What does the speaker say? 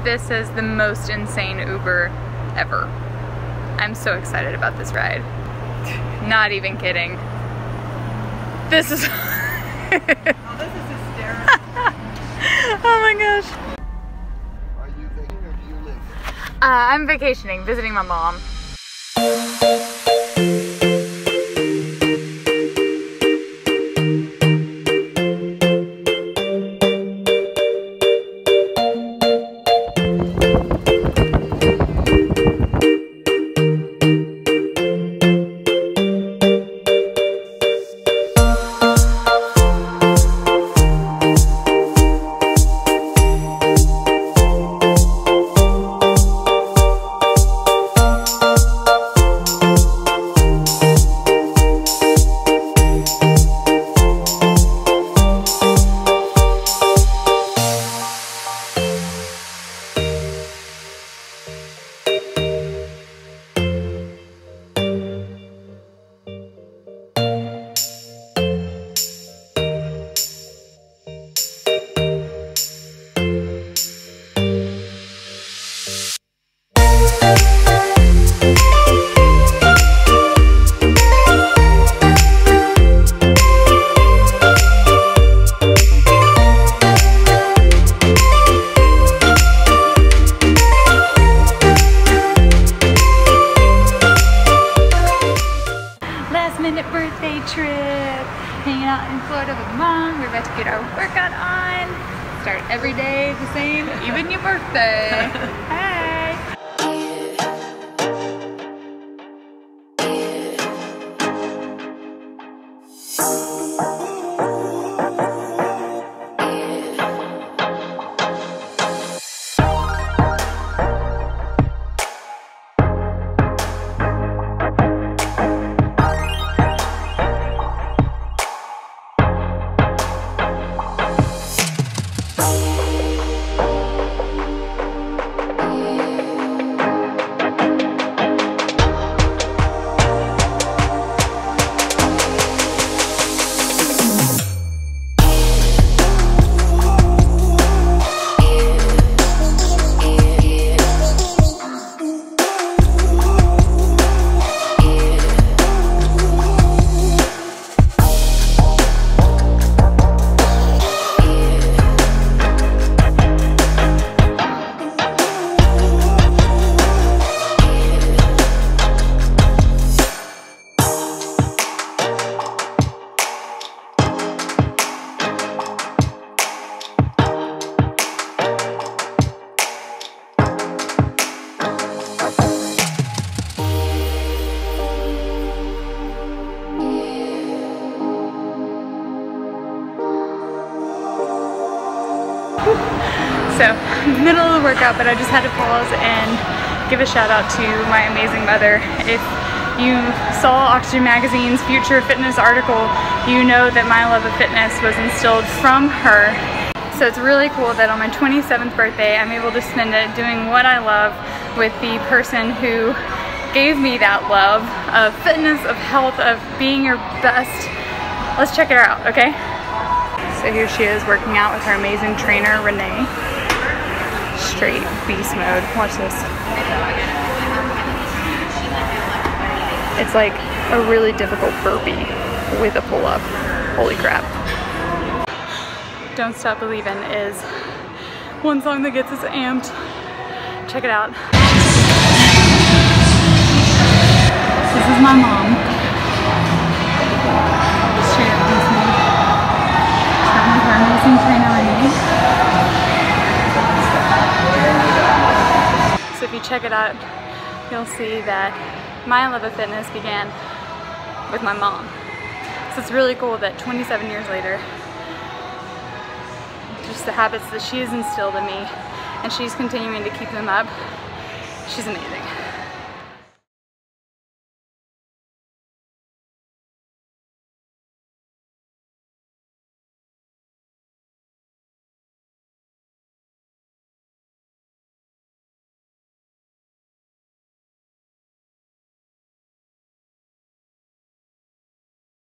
this is the most insane Uber ever. I'm so excited about this ride. Not even kidding. This is... Oh, this is hysterical. Oh my gosh. Are you vacationing or do you live? I'm vacationing, visiting my mom. Birthday trip, hanging out in Florida with mom. We're about to get our workout on. Start every day the same, even your birthday. Hey. So, middle of the workout, but I just had to pause and give a shout out to my amazing mother. If you saw Oxygen Magazine's Future Fitness article, you know that my love of fitness was instilled from her. So it's really cool that on my 27th birthday, I'm able to spend it doing what I love with the person who gave me that love of fitness, of health, of being your best. Let's check her out, okay? So here she is working out with her amazing trainer, Renee. Straight beast mode. Watch this. It's like a really difficult burpee with a pull-up. Holy crap. Don't Stop Believin' is one song that gets us amped. Check it out. This is my mom. Straight up beast mode. Starting with her amazing trainer, Renee. So if you check it out, you'll see that my love of fitness began with my mom. So it's really cool that 27 years later, just the habits that she has instilled in me, and she's continuing to keep them up. She's amazing.